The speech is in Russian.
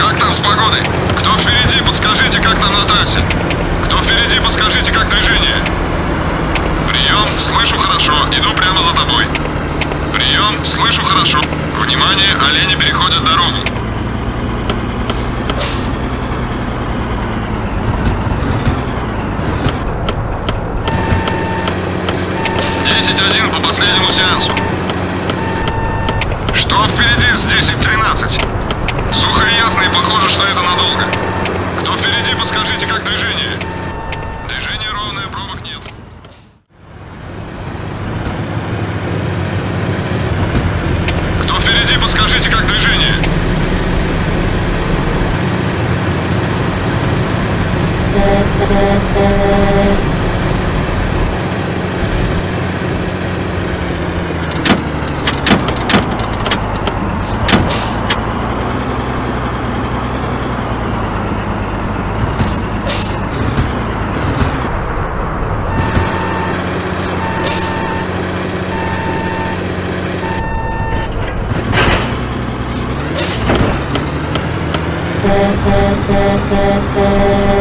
Как там с погодой? Кто впереди, подскажите, как там на трассе? Кто впереди, подскажите, как движение? Прием, слышу хорошо, иду прямо за тобой. Прием, слышу хорошо. Внимание, олени переходят дорогу. 10-1 по последнему сеансу. Что впереди с 10-13? Сухо и ясно, и похоже, что это надолго. Кто впереди, подскажите, как движение? Движение ровное, пробок нет. Кто впереди, подскажите, как движение? Thank you.